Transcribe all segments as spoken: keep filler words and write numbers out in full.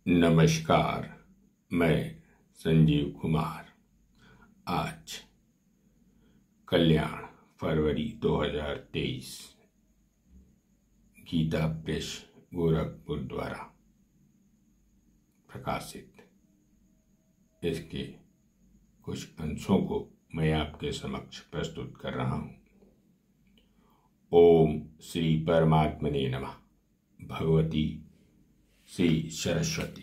नमस्कार, मैं संजीव कुमार। आज कल्याण फरवरी दो हज़ार तेईस गीता प्रेस गोरखपुर द्वारा प्रकाशित इसके कुछ अंशों को मैं आपके समक्ष प्रस्तुत कर रहा हूं। ओम श्री परमात्मने नमः। भगवती श्री सरस्वती।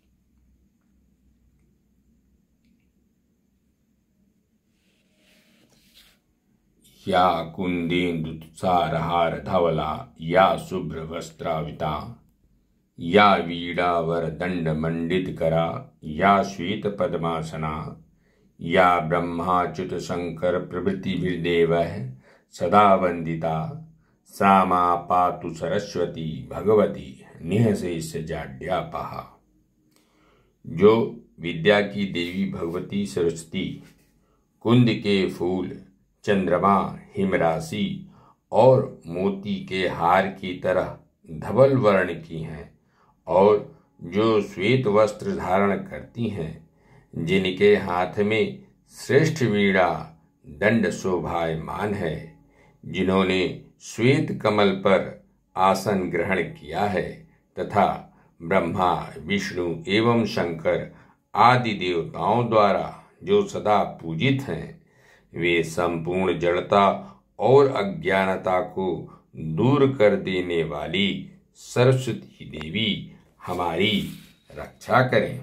या कुंदेन्दुसारहार धवला, या शुभ्र वस्त्राविता, या वीणावर दंड मंडित करा, या श्वेत पद्मासना, या ब्रह्माच्युत शंकर प्रभृतिभिर्देवः सदा वंदिता, सा मा पातु सरस्वती भगवती निःशेष जाड्यापहा। जो विद्या की देवी भगवती सरस्वती कुंद के फूल, चंद्रमा, हिमराशि और मोती के हार की तरह धवल वर्ण की हैं, और जो श्वेत वस्त्र धारण करती हैं, जिनके हाथ में श्रेष्ठ वीणा दंड शोभायमान है, जिन्होंने श्वेत कमल पर आसन ग्रहण किया है तथा ब्रह्मा, विष्णु एवं शंकर आदि देवताओं द्वारा जो सदा पूजित हैं, वे संपूर्ण जड़ता और अज्ञानता को दूर कर देने वाली सरस्वती देवी हमारी रक्षा करें।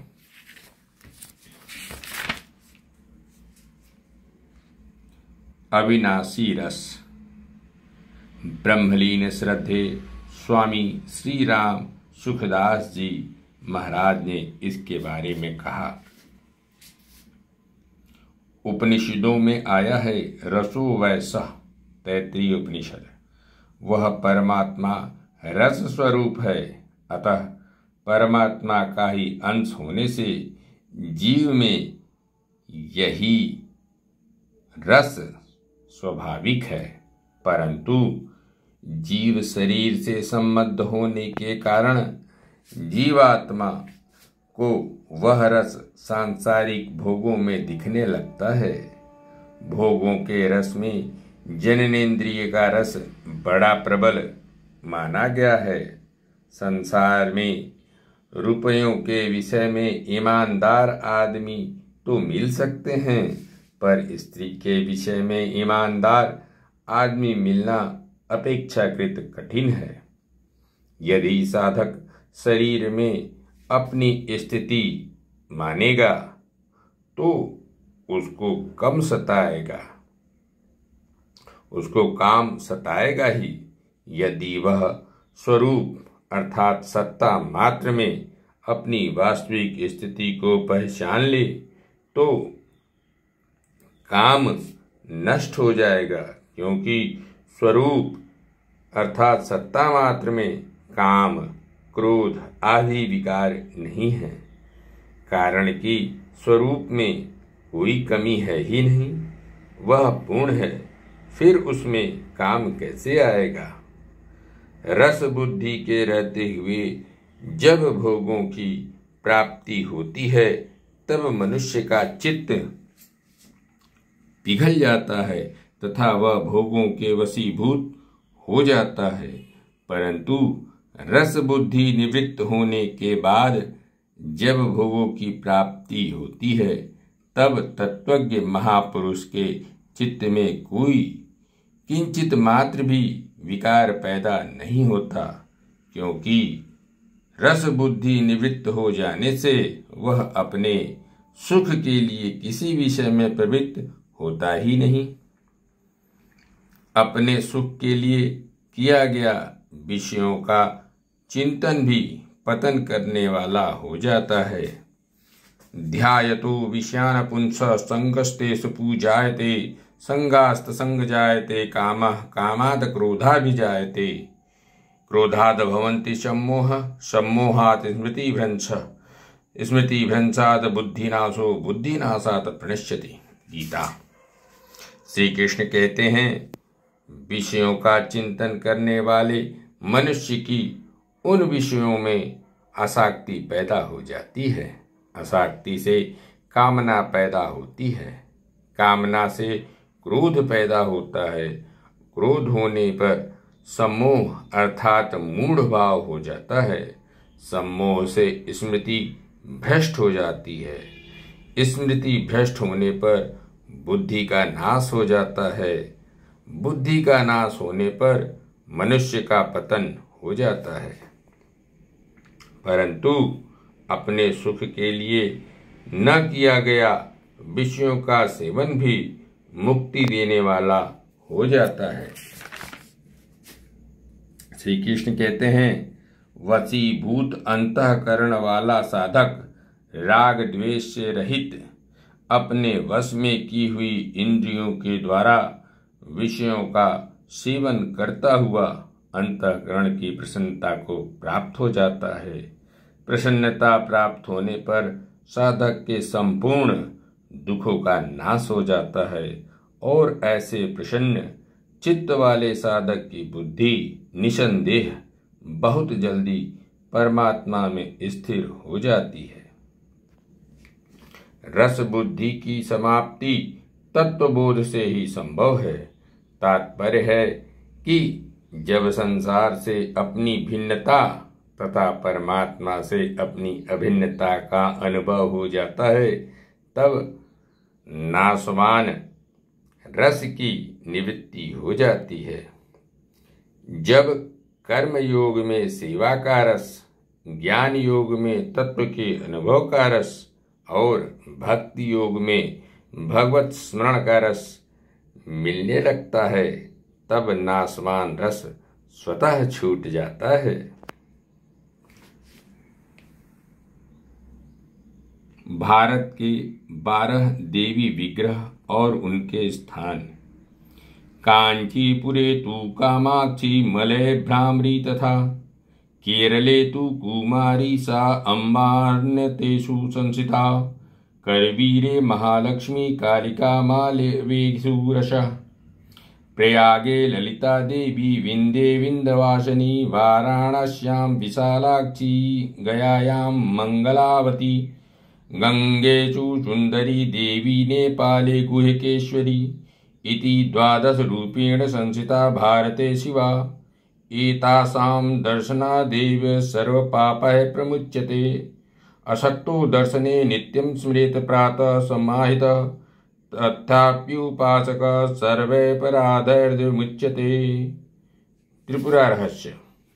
अविनाशी रस। ब्रह्मलीन श्रद्धे स्वामी श्री राम सुखदास जी महाराज ने इसके बारे में कहा। उपनिषदों में आया है, रसो वैसः, तैत्तिरीय उपनिषद। वह परमात्मा रस स्वरूप है, अतः परमात्मा का ही अंश होने से जीव में यही रस स्वाभाविक है, परंतु जीव शरीर से संबद्ध होने के कारण जीवात्मा को वह रस सांसारिक भोगों में दिखने लगता है। भोगों के रस में जननेन्द्रिय का रस बड़ा प्रबल माना गया है। संसार में रुपयों के विषय में ईमानदार आदमी तो मिल सकते हैं, पर स्त्री के विषय में ईमानदार आदमी मिलना अपेक्षाकृत कठिन है। यदि साधक शरीर में अपनी स्थिति मानेगा तो उसको कम सताएगा, उसको काम सताएगा ही। यदि वह स्वरूप अर्थात सत्ता मात्र में अपनी वास्तविक स्थिति को पहचान ले तो काम नष्ट हो जाएगा, क्योंकि स्वरूप अर्थात सत्ता मात्र में काम, क्रोध आदि विकार नहीं है, कारण कि स्वरूप में कोई कमी है ही नहीं, वह पूर्ण है, फिर उसमें काम कैसे आएगा। रस बुद्धि के रहते हुए जब भोगों की प्राप्ति होती है, तब मनुष्य का चित्त पिघल जाता है तथा वह भोगों के वशीभूत हो जाता है, परंतु रस बुद्धि निवृत्त होने के बाद जब भोगों की प्राप्ति होती है, तब तत्वज्ञ महापुरुष के चित्त में कोई किंचित मात्र भी विकार पैदा नहीं होता, क्योंकि रस बुद्धि निवृत्त हो जाने से वह अपने सुख के लिए किसी विषय में प्रवृत्त होता ही नहीं। अपने सुख के लिए किया गया विषयों का चिंतन भी पतन करने वाला हो जाता है। ध्यायतो विषयान पुंस संगस्तेषु पूजायते, संगास्त संग जायते कामः, कामाद क्रोधाभिजायते, क्रोधाद भवन्ति सम्मोह, सम्मोहात् स्मृतिभ्रंशः, स्मृतिभ्रंशात् बुद्धिनाशो, बुद्धिनाशात् प्रणश्यति। गीता। श्री कृष्ण कहते हैं, विषयों का चिंतन करने वाले मनुष्य की उन विषयों में आसक्ति पैदा हो जाती है। आसक्ति से कामना पैदा होती है। कामना से क्रोध पैदा होता है। क्रोध होने पर सम्मोह अर्थात मूढ़ भाव हो जाता है। सम्मोह से स्मृति भ्रष्ट हो जाती है। स्मृति भ्रष्ट होने पर बुद्धि का नाश हो जाता है। बुद्धि का नाश होने पर मनुष्य का पतन हो जाता है। परंतु अपने सुख के लिए न किया गया विषयों का सेवन भी मुक्ति देने वाला हो जाता है। श्री कृष्ण कहते हैं, वशीभूत अंतःकरण वाला साधक राग द्वेष से रहित अपने वश में की हुई इंद्रियों के द्वारा विषयों का सेवन करता हुआ अंतःकरण की प्रसन्नता को प्राप्त हो जाता है। प्रसन्नता प्राप्त होने पर साधक के संपूर्ण दुखों का नाश हो जाता है और ऐसे प्रसन्न चित्त वाले साधक की बुद्धि निसंदेह बहुत जल्दी परमात्मा में स्थिर हो जाती है। रस बुद्धि की समाप्ति तत्वबोध से ही संभव है। तात्पर्य है कि जब संसार से अपनी भिन्नता तथा परमात्मा से अपनी अभिन्नता का अनुभव हो जाता है, तब नाशवान रस की निवृत्ति हो जाती है। जब कर्म योग में सेवा का रस, ज्ञान योग में तत्व के अनुभव का रस और भक्ति योग में भगवत स्मरण का रस मिलने लगता है, तब नाशवान रस स्वतः छूट जाता है। भारत के बारह देवी विग्रह और उनके स्थान। कांचीपुरे तु कामाक्षी, मलय भ्रामरी तथा केरले तु कुमारी सा अम्बान्यतेषु संसिता। करवीरे महालक्ष्मी कालिका मालवेषु रसः। प्रयागे ललिता देवी, विंध्ये विंध्यवासिनी, वाराणस्यां विशालाक्षी, गयायां मंगलावती। गंगेषु सुंदरी देवी, नेपाले गुह्यकेश्वरी इति द्वादश रूपेण संसिता भारते शिवा। एतासां दर्शनादेव सर्वपापः प्रमुच्यते। असक्तो दर्शने नित्यं स्मरेत प्रातः समाहितः, तथाप्युपासकः सर्वैरपराधैर्विमुच्यते। त्रिपुरा रहस्य।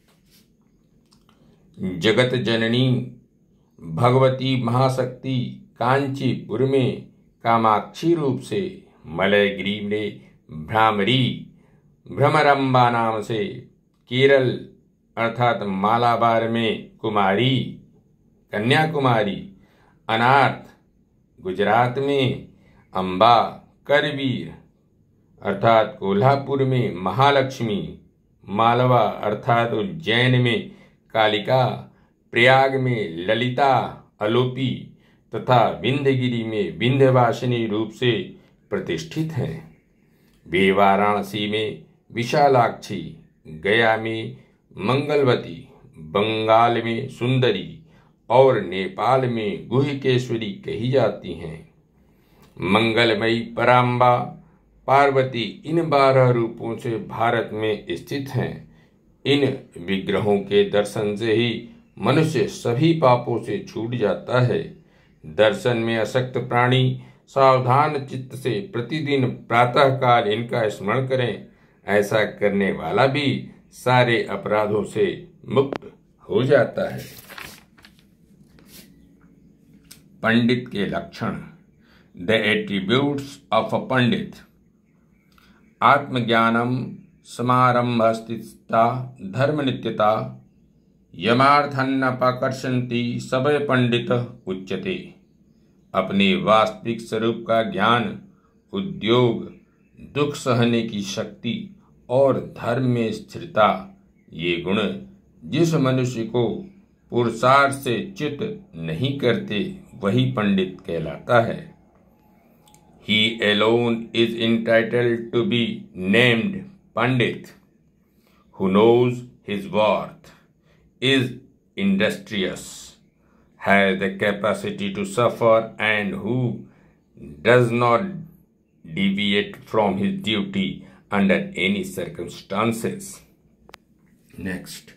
जगत जननी भगवती महाशक्ति कांचीपुर में कामाक्षी रूप से, मलयगिरी में भ्रामरी भ्रमरंबा नाम से, केरल अर्थात मालाबार में कुमारी कन्याकुमारी, अनाथ गुजरात में अम्बा, करवीर अर्थात कोल्हापुर में महालक्ष्मी, मालवा अर्थात उज्जैन में कालिका, प्रयाग में ललिता अलोपी तथा विंध्यगिरी में विंध्यवासिनी रूप से प्रतिष्ठित हैं। वे वाराणसी में विशालाक्षी, गया में मंगलवती, बंगाल में सुंदरी और नेपाल में गुह्यकेश्वरी कही जाती हैं। मंगलमयी पराम्बा पार्वती इन बारह रूपों से भारत में स्थित हैं। इन विग्रहों के दर्शन से ही मनुष्य सभी पापों से छूट जाता है। दर्शन में आसक्त प्राणी सावधान चित्त से प्रतिदिन प्रातःकाल इनका स्मरण करें। ऐसा करने वाला भी सारे अपराधों से मुक्त हो जाता है। पंडित के लक्षण। The attributes of a pandit. आत्मज्ञानम, समारंभस्थिता, धर्मनित्यता, यमार्थन्नपकर्षन्ति सबय पंडित उच्यते। अपने वास्तविक स्वरूप का ज्ञान, उद्योग, दुख सहने की शक्ति और धर्म में स्थिरता, ये गुण जिस मनुष्य को पुरुषार्थ से च्युत नहीं करते वही पंडित कहलाता है। He alone is entitled to be named Pandit, who knows his worth, is industrious, has the capacity to suffer, and who does not deviate from his duty under any circumstances. Next.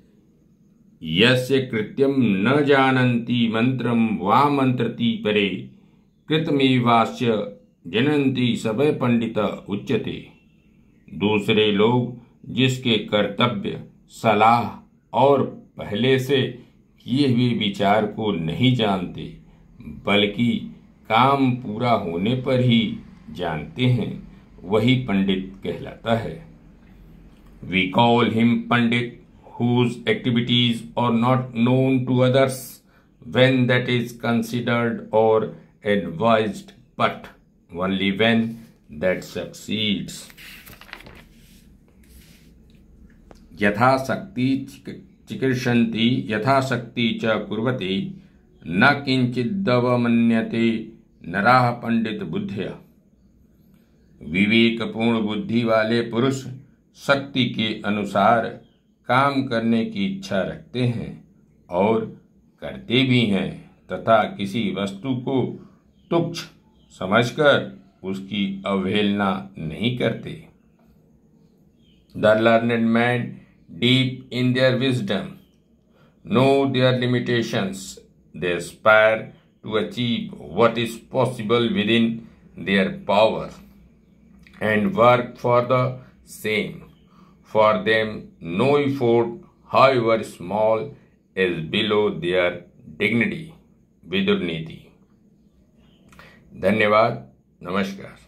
यस्य कृत्यं न जानन्ति मंत्रं वा मंत्रति परे कृतमेवास्य जनन्ति सवै पंडित उच्यते। दूसरे लोग जिसके कर्तव्य, सलाह और पहले से किए हुए विचार को नहीं जानते, बल्कि काम पूरा होने पर ही जानते हैं, वही पंडित कहलाता है। We call him Pandit whose activities are not known to others when that is considered or advised, but only when that succeeds. यथा शक्ति चिकीर्षन्ति यथा शक्ति च कुर्वते न किंचिदवमन्यते नराः पंडित बुद्धिया। विवेकपूर्ण बुद्धि वाले पुरुष शक्ति के अनुसार काम करने की इच्छा रखते हैं और करते भी हैं, तथा किसी वस्तु को तुच्छ समझकर उसकी अवहेलना नहीं करते। The learned men, deep in their wisdom, know their limitations. They aspire to achieve what is possible within their power and work for the same. For them, no effort, however small, is below their dignity. Vidur नीति। धन्यवाद। नमस्कार।